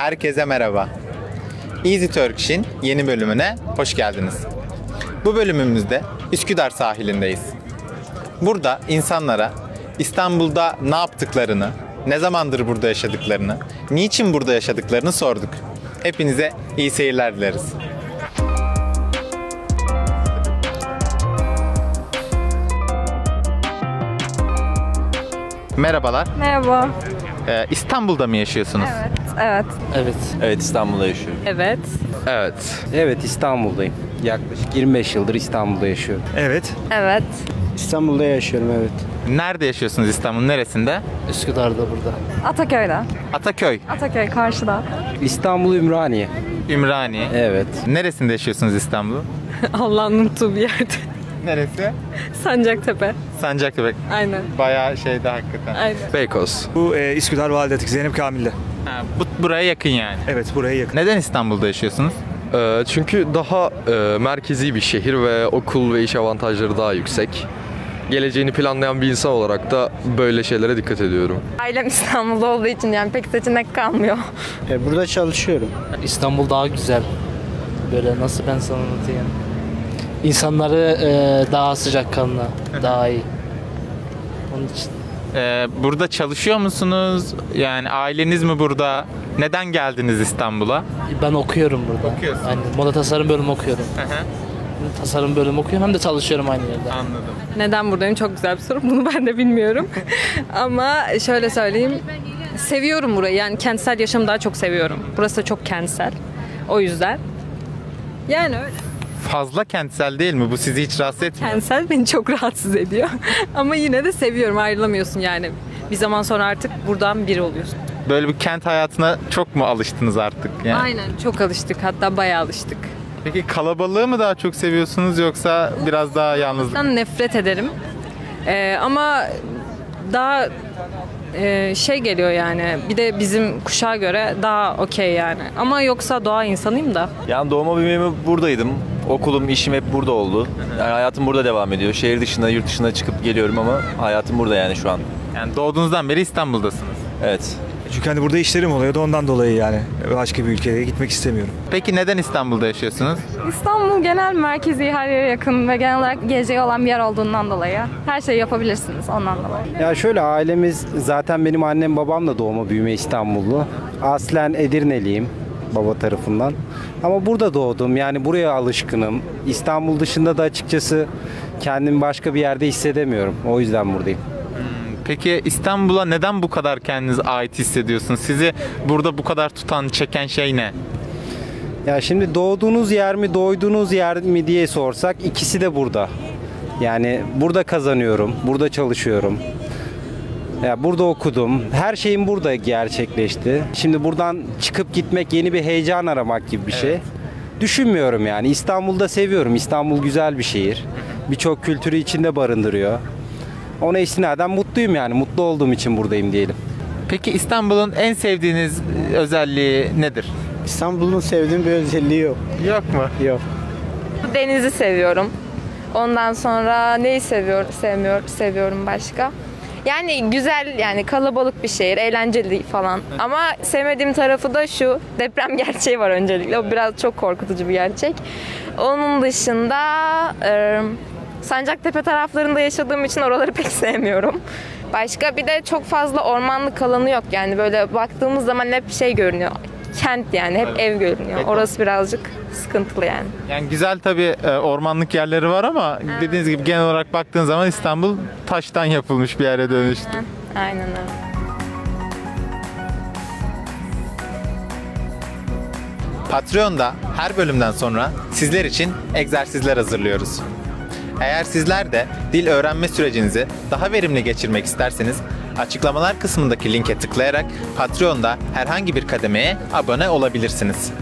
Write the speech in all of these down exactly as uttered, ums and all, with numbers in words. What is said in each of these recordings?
Herkese merhaba. Easy Turkish'in yeni bölümüne hoş geldiniz. Bu bölümümüzde Üsküdar sahilindeyiz. Burada insanlara İstanbul'da ne yaptıklarını, ne zamandır burada yaşadıklarını, niçin burada yaşadıklarını sorduk. Hepinize iyi seyirler dileriz. Merhabalar. Merhaba. Ee, İstanbul'da mı yaşıyorsunuz? Evet. Evet. Evet. Evet, İstanbul'da yaşıyorum. Evet. Evet. Evet, İstanbul'dayım. Yaklaşık yirmi beş yıldır İstanbul'da yaşıyorum. Evet. Evet. İstanbul'da yaşıyorum, evet. Nerede yaşıyorsunuz İstanbul'un neresinde? Üsküdar'da burada. Ataköy'de. Ataköy, Ataköy karşıda. İstanbul Ümraniye. Ümraniye. Evet. Neresinde yaşıyorsunuz İstanbul'un? Allah'ın unuttuğu bir yerde. Neresi? Sancaktepe. Sancaktepe. Aynen. Bayağı şeyde hakikaten. Aynen. Beykoz. Bu e, Üsküdar Validetik Zeynep Kamil'de. Ha, bu, buraya yakın yani. Evet, buraya yakın. Neden İstanbul'da yaşıyorsunuz? Ee, çünkü daha e, merkezi bir şehir ve okul ve iş avantajları daha yüksek. Geleceğini planlayan bir insan olarak da böyle şeylere dikkat ediyorum. Ailem İstanbul'da olduğu için yani pek seçenek kalmıyor. E, burada çalışıyorum. İstanbul daha güzel. Böyle nasıl ben sana anlatayım. İnsanları e, daha sıcakkanlı, daha iyi. Onun için. Ee, burada çalışıyor musunuz? Yani aileniz mi burada? Neden geldiniz İstanbul'a? Ben okuyorum burada. Okuyorsun. Yani moda tasarım bölümü okuyorum. Hı hı. Tasarım bölümü okuyorum hem de çalışıyorum aynı yerde. Anladım. Neden buradayım? Çok güzel bir soru. Bunu ben de bilmiyorum. Ama şöyle söyleyeyim. Seviyorum burayı. Yani kentsel yaşamı daha çok seviyorum. Burası da çok kentsel. O yüzden. Yani öyle. Fazla kentsel değil mi? Bu sizi hiç rahatsız etmiyor. Kentsel beni çok rahatsız ediyor. Ama yine de seviyorum. Ayrılamıyorsun yani. Bir zaman sonra artık buradan biri oluyorsun. Böyle bir kent hayatına çok mu alıştınız artık? Yani? Aynen. Çok alıştık. Hatta bayağı alıştık. Peki kalabalığı mı daha çok seviyorsunuz yoksa biraz daha yalnızlık? Ben nefret ederim. Ee, ama daha e, şey geliyor yani. Bir de bizim kuşağa göre daha okey yani. Ama yoksa doğa insanıyım da. Yani doğma büyümemi buradaydım. Okulum, işim hep burada oldu. Yani hayatım burada devam ediyor. Şehir dışına, yurt dışına çıkıp geliyorum ama hayatım burada yani şu an. Yani doğduğunuzdan beri İstanbul'dasınız. Evet. Çünkü hani burada işlerim oluyordu, ondan dolayı yani başka bir ülkeye gitmek istemiyorum. Peki neden İstanbul'da yaşıyorsunuz? İstanbul genel merkezi, her yere yakın ve genel olarak geleceği olan bir yer olduğundan dolayı her şeyi yapabilirsiniz ondan dolayı. Ya şöyle, ailemiz zaten benim annem babam da doğma büyüme İstanbullu. Aslen Edirneliyim baba tarafından. Ama burada doğdum, yani buraya alışkınım. İstanbul dışında da açıkçası kendimi başka bir yerde hissedemiyorum. O yüzden buradayım. Peki İstanbul'a neden bu kadar kendinize ait hissediyorsunuz? Sizi burada bu kadar tutan, çeken şey ne? Ya şimdi doğduğunuz yer mi, doyduğunuz yer mi diye sorsak ikisi de burada. Yani burada kazanıyorum, burada çalışıyorum. Ya burada okudum. Her şeyim burada gerçekleşti. Şimdi buradan çıkıp gitmek, yeni bir heyecan aramak gibi bir şey. Düşünmüyorum yani. İstanbul'da seviyorum. İstanbul güzel bir şehir. Birçok kültürü içinde barındırıyor. Ona istinaden mutluyum yani. Mutlu olduğum için buradayım diyelim. Peki İstanbul'un en sevdiğiniz özelliği nedir? İstanbul'un sevdiğim bir özelliği yok. Yok mu? Yok. Denizi seviyorum. Ondan sonra neyi seviyor, sevmiyor, seviyorum başka? Yani güzel, yani kalabalık bir şehir, eğlenceli falan. Ama sevmediğim tarafı da şu, deprem gerçeği var öncelikle. O biraz çok korkutucu bir gerçek. Onun dışında e, Sancaktepe taraflarında yaşadığım için oraları pek sevmiyorum. Başka bir de çok fazla ormanlık alanı yok. Yani böyle baktığımız zaman hep şey görünüyor. Kent yani, hep ev görünüyor. Orası birazcık sıkıntılı yani. Yani güzel tabii e, ormanlık yerleri var ama dediğiniz gibi genel olarak baktığın zaman İstanbul taştan yapılmış bir yere dönüştü. Aynen öyle. Patreon'da her bölümden sonra sizler için egzersizler hazırlıyoruz. Eğer sizler de dil öğrenme sürecinizi daha verimli geçirmek isterseniz açıklamalar kısmındaki linke tıklayarak Patreon'da herhangi bir kademeye abone olabilirsiniz.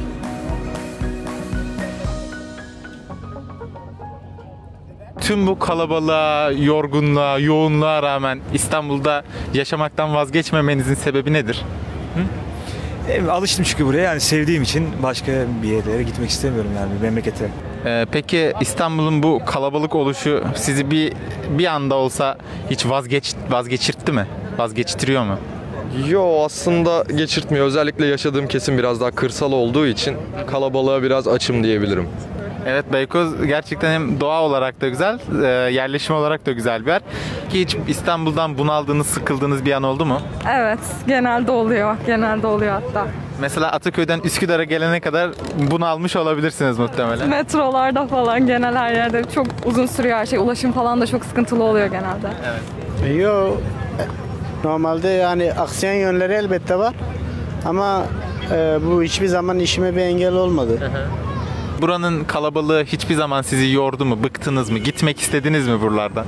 Tüm bu kalabalığa, yorgunluğa, yoğunluğa rağmen İstanbul'da yaşamaktan vazgeçmemenizin sebebi nedir? E, alıştım çünkü buraya, yani sevdiğim için başka bir yerlere gitmek istemiyorum yani, bir memlekete. Ee, peki İstanbul'un bu kalabalık oluşu sizi bir bir anda olsa hiç vazgeç vazgeçirtti mi? Vazgeçtiriyor mu? Yo, aslında geçirtmiyor. Özellikle yaşadığım kesim biraz daha kırsal olduğu için kalabalığa biraz açım diyebilirim. Evet, Beykoz gerçekten hem doğa olarak da güzel, e, yerleşim olarak da güzel bir yer. Ki hiç İstanbul'dan bunaldığınız, sıkıldığınız bir an oldu mu? Evet, genelde oluyor. Genelde oluyor hatta. Mesela Ataköy'den Üsküdar'a gelene kadar bunalmış olabilirsiniz muhtemelen. Metrolarda falan genel her yerde çok uzun sürüyor her şey. Ulaşım falan da çok sıkıntılı oluyor genelde. Evet. Yok. Normalde yani aksiyon yönleri elbette var. Ama e, bu hiçbir zaman işime bir engel olmadı. Buranın kalabalığı hiçbir zaman sizi yordu mu, bıktınız mı, gitmek istediniz mi buralardan?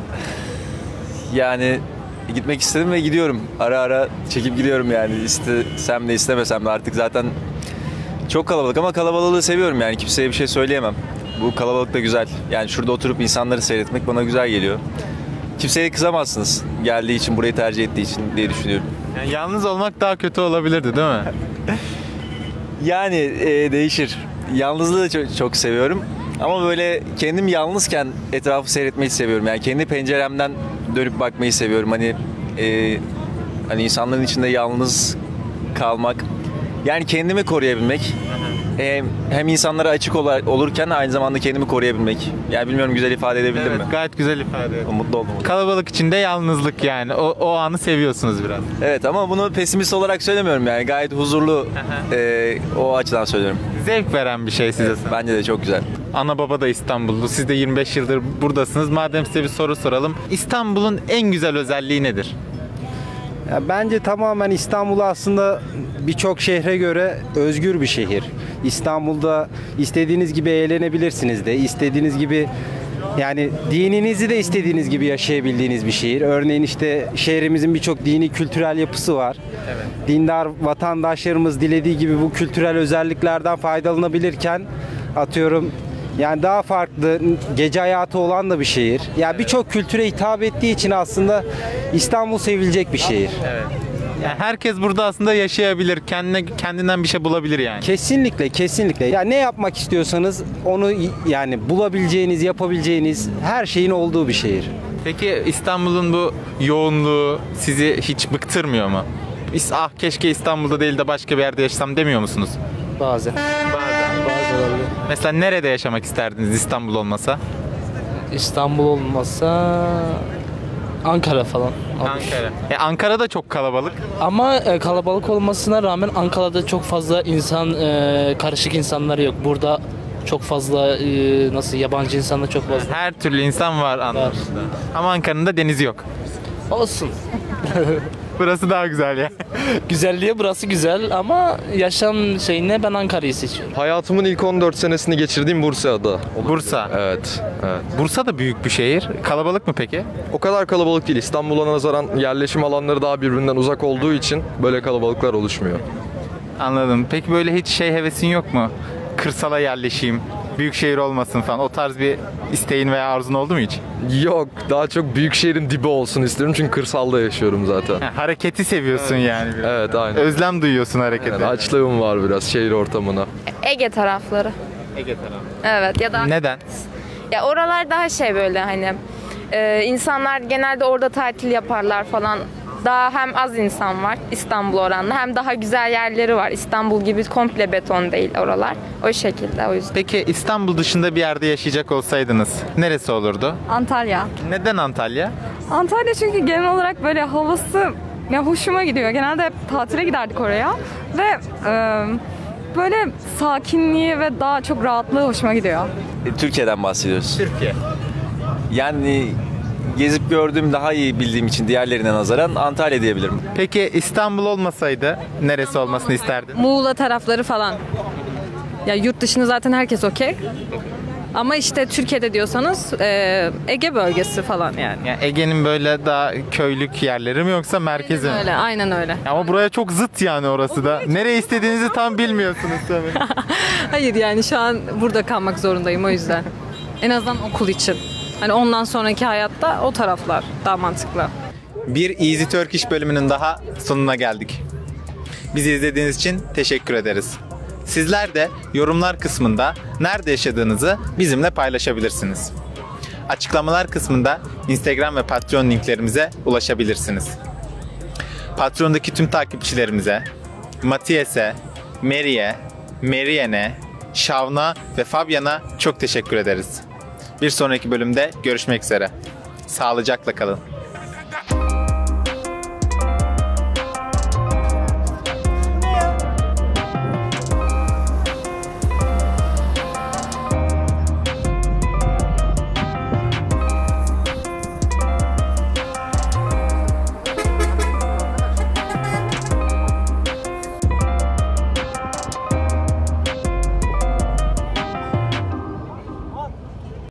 Yani gitmek istedim ve gidiyorum. Ara ara çekip gidiyorum yani. İstesem de istemesem de artık zaten çok kalabalık ama kalabalığı seviyorum yani. Kimseye bir şey söyleyemem. Bu kalabalık da güzel. Yani şurada oturup insanları seyretmek bana güzel geliyor. Kimseye kızamazsınız geldiği için, burayı tercih ettiği için diye düşünüyorum. Yani yalnız olmak daha kötü olabilirdi değil mi? Yani e, değişir. Yalnızlığı da çok, çok seviyorum. Ama böyle kendim yalnızken etrafı seyretmeyi seviyorum. Yani kendi penceremden dönüp bakmayı seviyorum. Hani e, hani insanların içinde yalnız kalmak. Yani kendimi koruyabilmek. Hem, hem insanlara açık ol- olurken aynı zamanda kendimi koruyabilmek. Yani bilmiyorum, güzel ifade edebildim Evet, mi? gayet güzel ifade ettin. Mutlu oldum. Kalabalık içinde yalnızlık yani. O, o anı seviyorsunuz biraz. Evet, ama bunu pesimist olarak söylemiyorum yani. Gayet huzurlu, e, o açıdan söylüyorum. Zevk veren bir şey size. Evet, bence de çok güzel. Ana baba da İstanbullu. Siz de yirmi beş yıldır buradasınız. Madem size bir soru soralım. İstanbul'un en güzel özelliği nedir? Ya bence tamamen İstanbul aslında birçok şehre göre özgür bir şehir. İstanbul'da istediğiniz gibi eğlenebilirsiniz de, istediğiniz gibi yani dininizi de istediğiniz gibi yaşayabildiğiniz bir şehir. Örneğin işte şehrimizin birçok dini kültürel yapısı var. Evet. Dindar vatandaşlarımız dilediği gibi bu kültürel özelliklerden faydalanabilirken atıyorum yani daha farklı gece hayatı olan da bir şehir. Ya yani birçok kültüre hitap ettiği için aslında İstanbul sevilecek bir şehir. Evet. Yani herkes burada aslında yaşayabilir. Kendine kendinden bir şey bulabilir yani. Kesinlikle, kesinlikle. Ya ne yapmak istiyorsanız onu yani bulabileceğiniz, yapabileceğiniz her şeyin olduğu bir şehir. Peki İstanbul'un bu yoğunluğu sizi hiç bıktırmıyor mu? Ah keşke İstanbul'da değil de başka bir yerde yaşasam demiyor musunuz? Bazen. Bazen. Bazen olabilir. Mesela nerede yaşamak isterdiniz İstanbul olmasa? İstanbul olmasa Ankara falan. Ankara. E, Ankara da çok kalabalık. Ama e, kalabalık olmasına rağmen Ankara'da çok fazla insan, e, karışık insanlar yok. Burada çok fazla e, nasıl yabancı insanlar çok fazla. Her türlü insan var anlamında. Ama Ankara'nın da denizi yok. Olsun. Burası daha güzel ya. Güzelliği burası güzel ama yaşam şeyine ben Ankara'yı seçiyorum. Hayatımın ilk on dört senesini geçirdiğim Bursa'da. Bursa. Evet, evet. Bursa da büyük bir şehir. Kalabalık mı peki? O kadar kalabalık değil. İstanbul'a nazaran yerleşim alanları daha birbirinden uzak olduğu için böyle kalabalıklar oluşmuyor. Anladım. Peki böyle hiç şey hevesin yok mu? Kırsala yerleşeyim, büyük şehir olmasın falan. O tarz bir isteğin veya arzun oldu mu hiç? Yok, daha çok büyük şehrin dibi olsun istiyorum çünkü kırsalda yaşıyorum zaten. Ha, hareketi seviyorsun evet. yani biraz. Evet, aynen. Özlem duyuyorsun harekete. Evet, açlığım var biraz şehir ortamına. Ege tarafları. Ege tarafı. Evet, ya da Neden? ya oralar daha şey böyle hani e, insanlar genelde orada tatil yaparlar falan. Daha hem az insan var İstanbul oranla hem daha güzel yerleri var. İstanbul gibi komple beton değil oralar. O şekilde, o yüzden. Peki İstanbul dışında bir yerde yaşayacak olsaydınız neresi olurdu? Antalya. Neden Antalya? Antalya çünkü genel olarak böyle havası ya hoşuma gidiyor. Genelde hep tatile giderdik oraya ve e, böyle sakinliği ve daha çok rahatlığı hoşuma gidiyor. E, Türkiye'den bahsediyoruz. Türkiye. Yani gezip gördüğüm, daha iyi bildiğim için diğerlerine nazaran Antalya diyebilirim. Peki İstanbul olmasaydı neresi olmasını isterdin? Muğla tarafları falan. Ya yurt dışını zaten herkes okey. Ama işte Türkiye'de diyorsanız e, Ege bölgesi falan yani. Yani Ege'nin böyle daha köylük yerleri mi yoksa merkezi mi? Öyle, aynen öyle. Ama buraya çok zıt yani orası da. Nereye istediğinizi tam bilmiyorsunuz tabii. Hayır yani şu an burada kalmak zorundayım o yüzden. En azından okul için. Hani ondan sonraki hayatta o taraflar daha mantıklı. Bir Easy Turkish bölümünün daha sonuna geldik. Bizi izlediğiniz için teşekkür ederiz. Sizler de yorumlar kısmında nerede yaşadığınızı bizimle paylaşabilirsiniz. Açıklamalar kısmında Instagram ve Patreon linklerimize ulaşabilirsiniz. Patreon'daki tüm takipçilerimize, Matias'e, Mary'e, Marianne, Şavna ve Fabian'a çok teşekkür ederiz. Bir sonraki bölümde görüşmek üzere. Sağlıcakla kalın.